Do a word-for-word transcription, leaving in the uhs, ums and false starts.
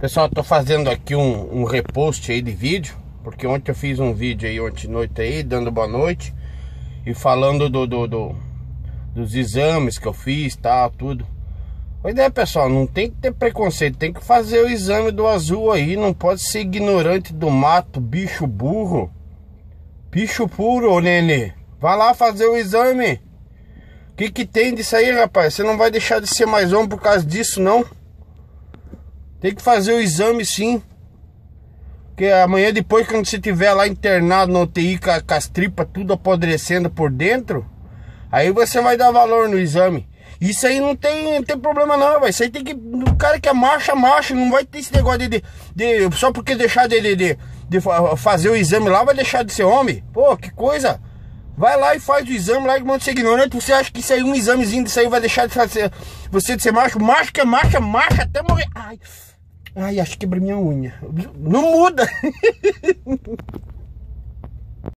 Pessoal, tô fazendo aqui um, um repost aí de vídeo, porque ontem eu fiz um vídeo aí ontem de noite aí, dando boa noite e falando do, do, do dos exames que eu fiz, tal, tudo. Pois é, pessoal, não tem que ter preconceito, tem que fazer o exame do azul aí, não pode ser ignorante do mato, bicho burro. Bicho puro, ô Nenê. Vai lá fazer o exame. O que que tem disso aí, rapaz? Você não vai deixar de ser mais homem por causa disso, não? Tem que fazer o exame, sim. Porque amanhã depois, quando você estiver lá internado no U T I, com, com as tripas tudo apodrecendo por dentro, aí você vai dar valor no exame. Isso aí não tem, não tem problema não, véio. Isso aí tem que... O cara que é macho, é macho. Não vai ter esse negócio de... de, de só porque deixar de, de, de, de fazer o exame lá, vai deixar de ser homem. Pô, que coisa. Vai lá e faz o exame lá e manda ser ignorante. Você acha que isso aí, um examezinho disso aí vai deixar de fazer você de ser macho? Macho que é macho, é macho até morrer. Ai, ai, acho que quebrei minha unha. Não muda.